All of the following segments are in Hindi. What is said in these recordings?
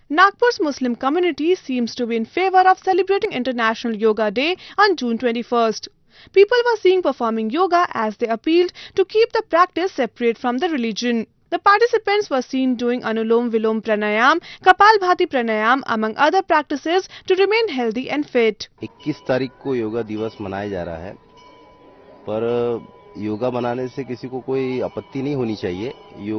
Nagpur's Muslim community seems to be in favour of celebrating International Yoga Day on June 21st. People were seen performing yoga as they appealed to keep the practice separate from the religion. The participants were seen doing Anulom Vilom Pranayam, Kapalbhati Pranayam among other practices to remain healthy and fit. 21 तारीख को योगा दिवस मनाया जा रहा है, पर योगा बनाने से किसी को कोई आपत्ति नहीं होनी चाहिए।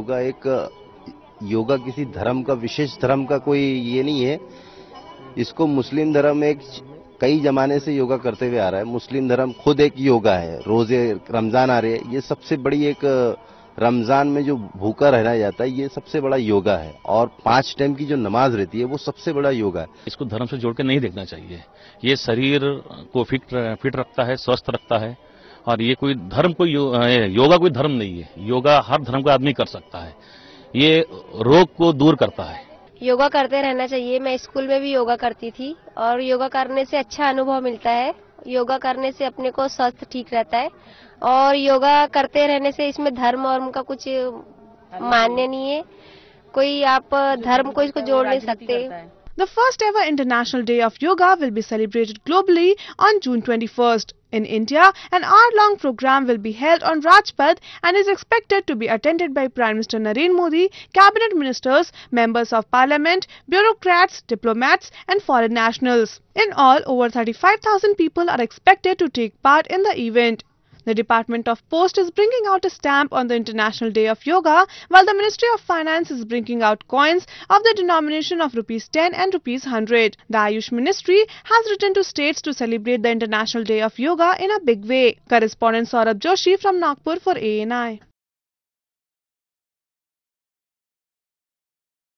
योगा किसी धर्म का, विशेष धर्म का कोई ये नहीं है। इसको मुस्लिम धर्म कई जमाने से योगा करते हुए आ रहा है। मुस्लिम धर्म खुद एक योगा है। रोजे रमजान आ रहे हैं, ये सबसे बड़ी एक रमजान में जो भूखा रहना जाता है, ये सबसे बड़ा योगा है। और 5 टाइम की जो नमाज रहती है, वो सबसे बड़ा योगा है। इसको धर्म से जोड़ के नहीं देखना चाहिए। ये शरीर को फिट रखता है, स्वस्थ रखता है। और ये कोई धर्म, योगा कोई धर्म नहीं है। योगा हर धर्म का आदमी कर सकता है। ये रोग को दूर करता है। योगा करते रहना चाहिए। मैं स्कूल में भी योगा करती थी और योगा करने से अच्छा अनुभव मिलता है। योगा करने से अपने को स्वास्थ्य ठीक रहता है और योगा करते रहने से इसमें धर्म और उनका कुछ मान्य नहीं है। कोई आप धर्म को इसको जोड़ नहीं सकते। The first ever International Day of Yoga will be celebrated globally on June 21st. In India, an hour-long program will be held on Rajpath and is expected to be attended by Prime Minister Narendra Modi, cabinet ministers, members of parliament, bureaucrats, diplomats and foreign nationals. In all, over 35,000 people are expected to take part in the event. The Department of Post is bringing out a stamp on the International Day of Yoga, while the Ministry of Finance is bringing out coins of the denomination of ₹10 and ₹100. The Ayush Ministry has written to states to celebrate the International Day of Yoga in a big way. Correspondent Saurabh Joshi from Nagpur for ANI.